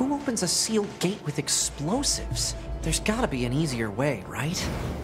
who opens a sealed gate with explosives? There's gotta be an easier way, right?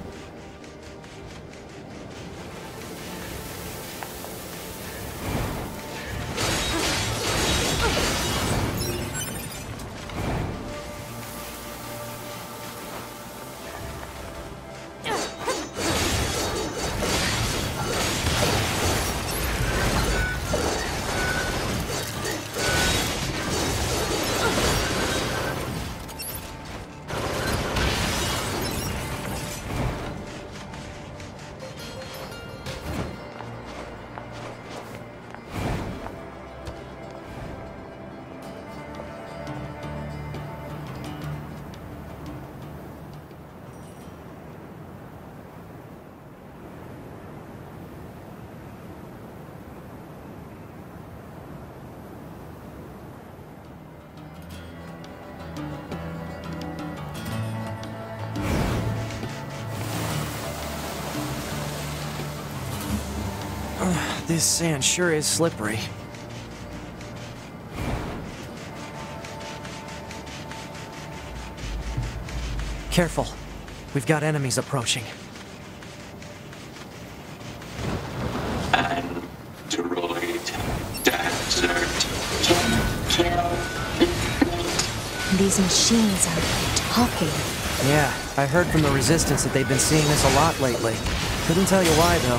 This sand sure is slippery. Careful. We've got enemies approaching. Android desert. Kill. These machines are talking. Yeah, I heard from the Resistance that they've been seeing this a lot lately. Couldn't tell you why, though.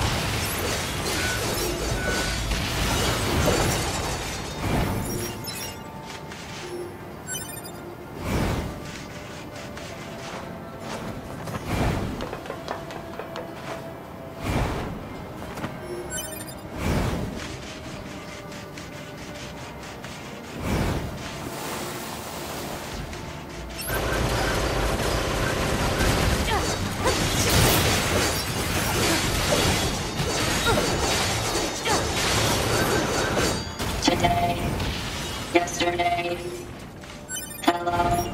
Today. Yesterday. Hello.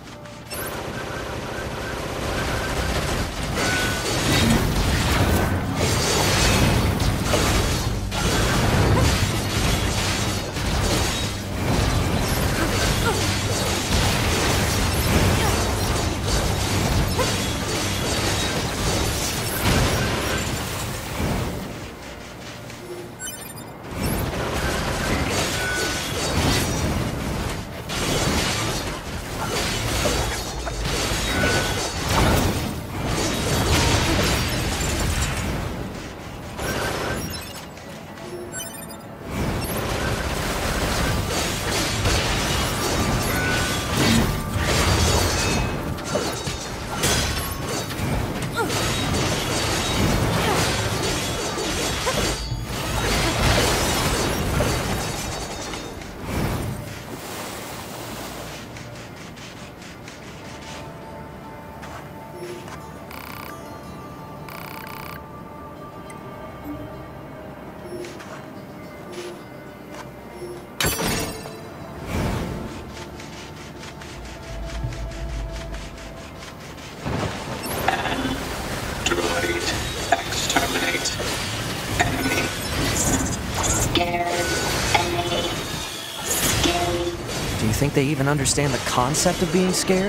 Do you think they even understand the concept of being scared?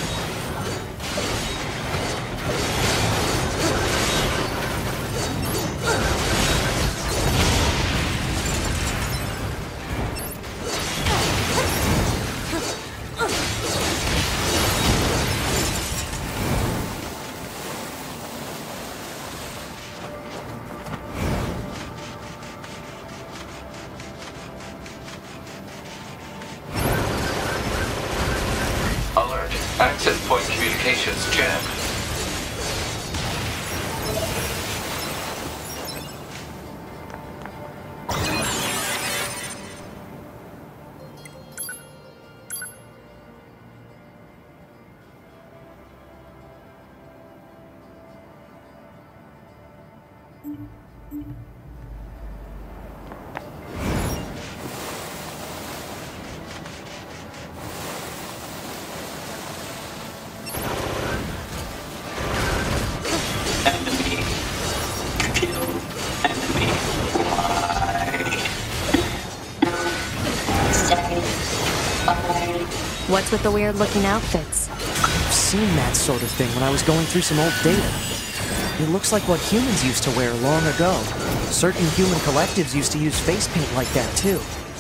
Alert. Access point communications jammed. What's with the weird-looking outfits. I've seen that sort of thing when I was going through some old data. It looks like what humans used to wear long ago. Certain human collectives used to use face paint like that, too.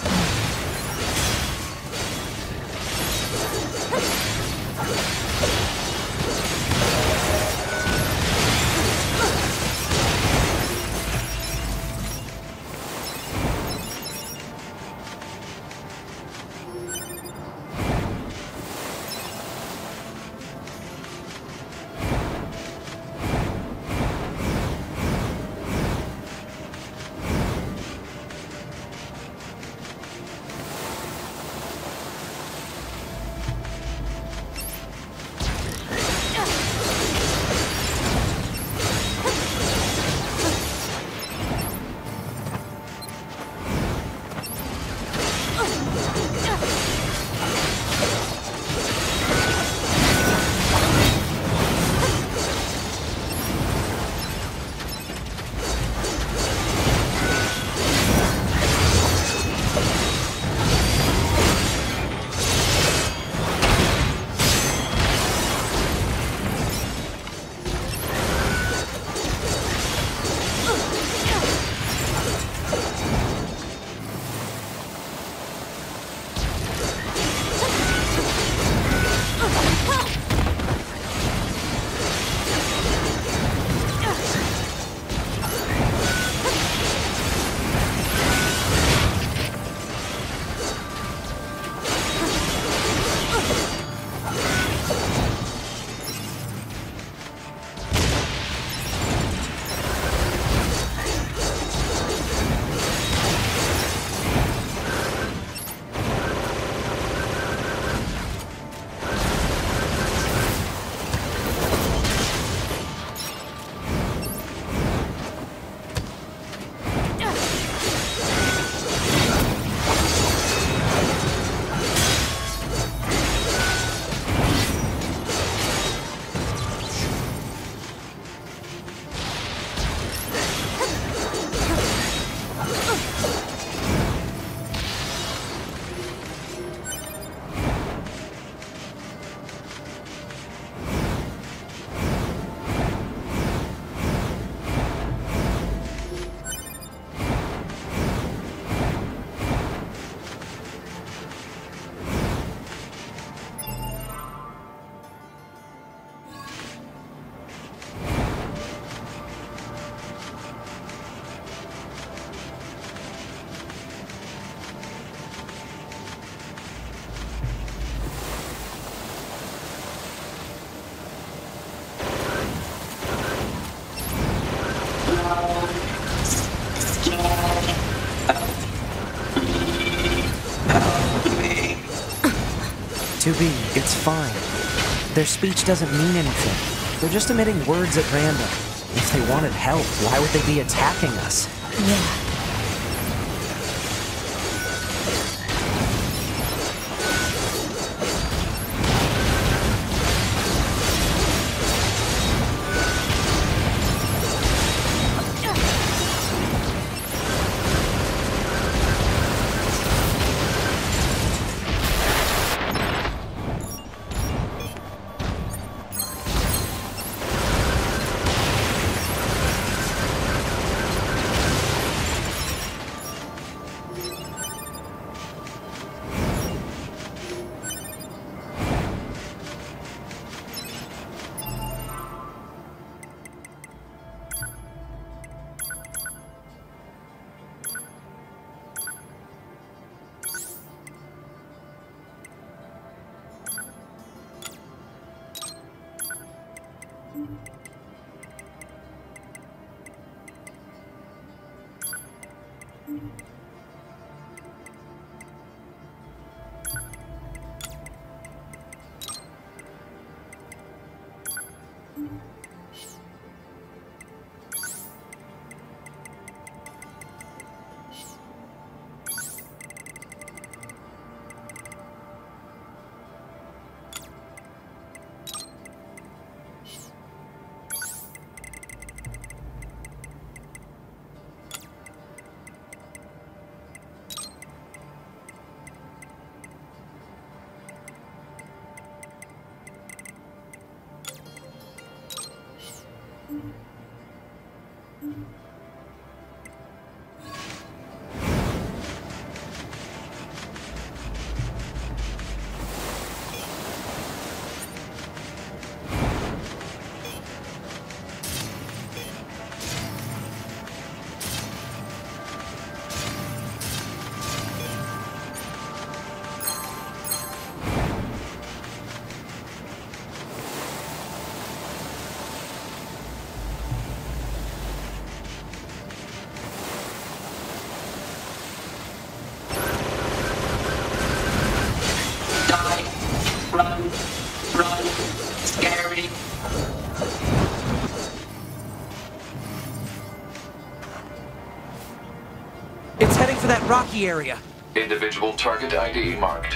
To be, it's fine. Their speech doesn't mean anything. They're just emitting words at random. If they wanted help, why would they be attacking us? Yeah. Die. Run. Run. Scary. It's heading for that rocky area. Individual target ID marked.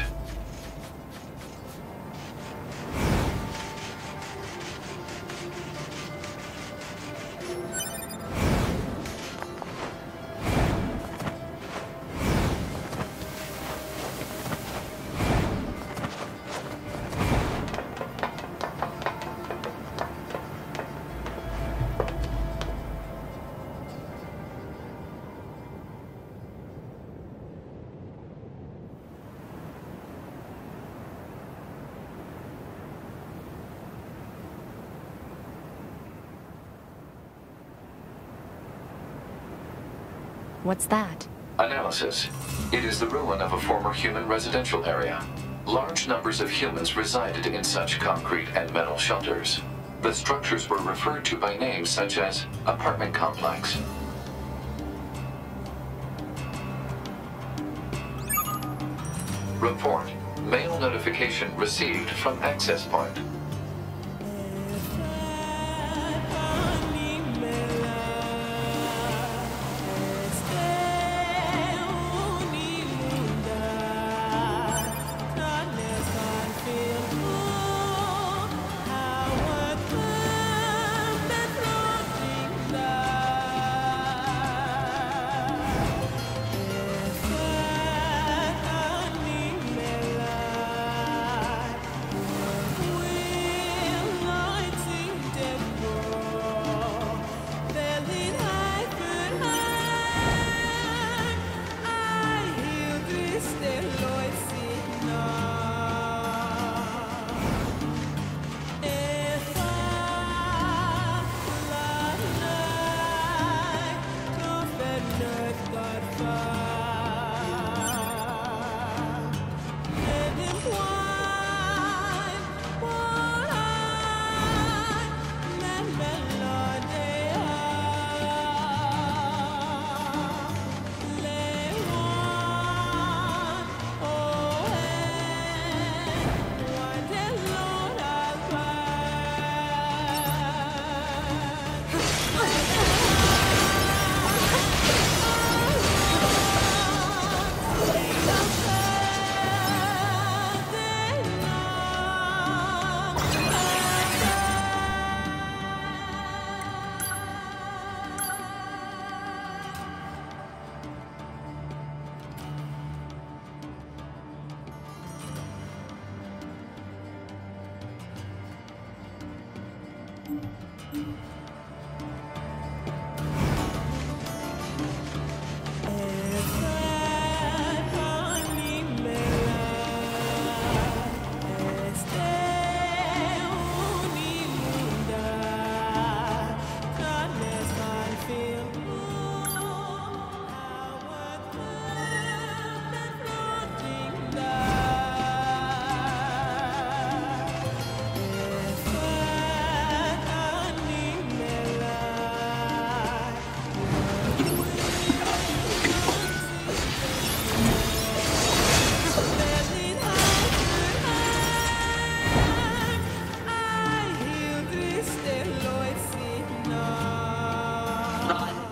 What's that? Analysis. It is the ruin of a former human residential area. Large numbers of humans resided in such concrete and metal shelters. The structures were referred to by names such as apartment complex. Report. Mail notification received from access point.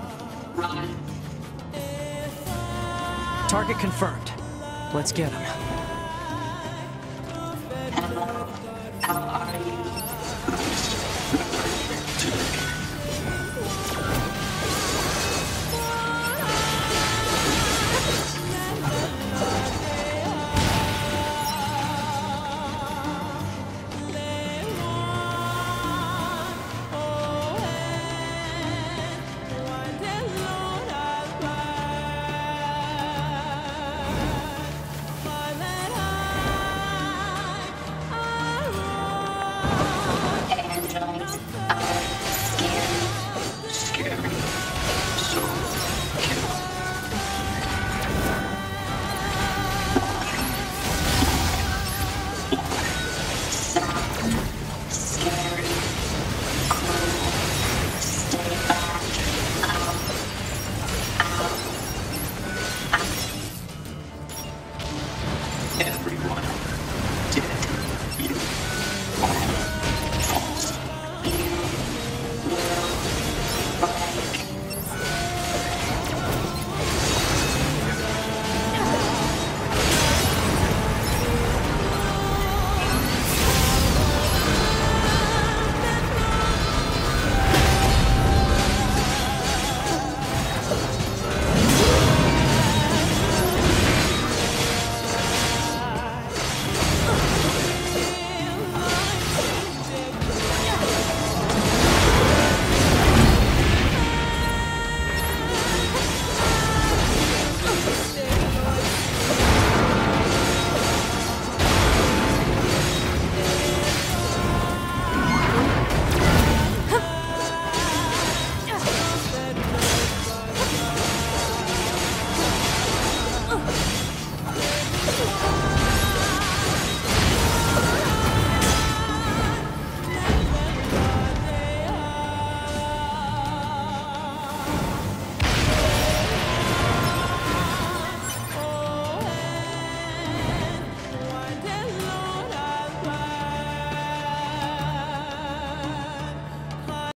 Target confirmed. Let's get him.